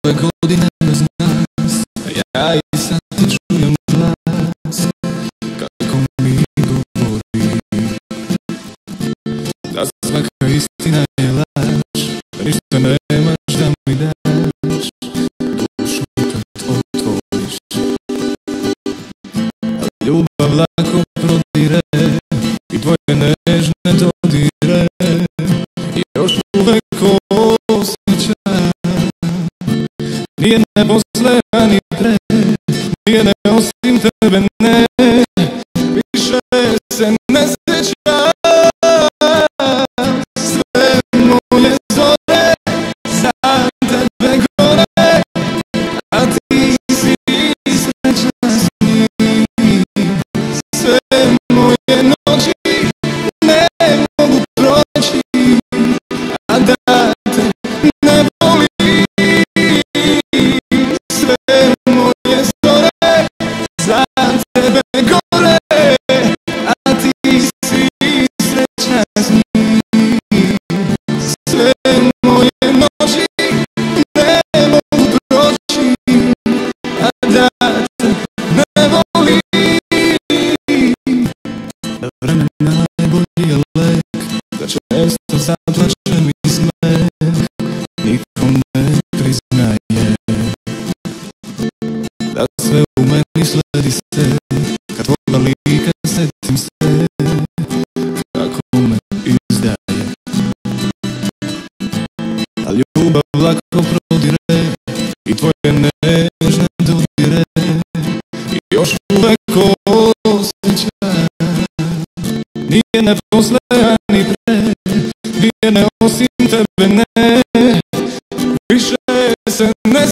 ove godine bez nas, ja i sad ti čujem glas kako mi govori da svaka istina je laž, da ništa nemaš da mi daš, dušu kad otvoriš. A ljubav lako prodire i tvoje nežne dodire i još uvek osjećam. Nije ne posle, a ni pre, nije ne osim tebe, ne, više se ne sjećam. Sve moje zore za tebe gore, a ti si srećna s njim. Sve moje noći ne mogu proći, a da te ne volim. Sve moje zore za tebe gore, a ti si srećna s njim. Sve moje noći ne mogu proći, a da te ne volim. Da vreme najbolji je lek, da često zaplačem i smeh nikom ne priznaje, da sve u meni sledi se, kad tvoga lika setim se, kako me izdaje. A ljubav lako prodire i tvoje nežne dodire i još uvek osjećam. Nije ne posle, a ni pre, nije ne osim tebe, ne, više se ne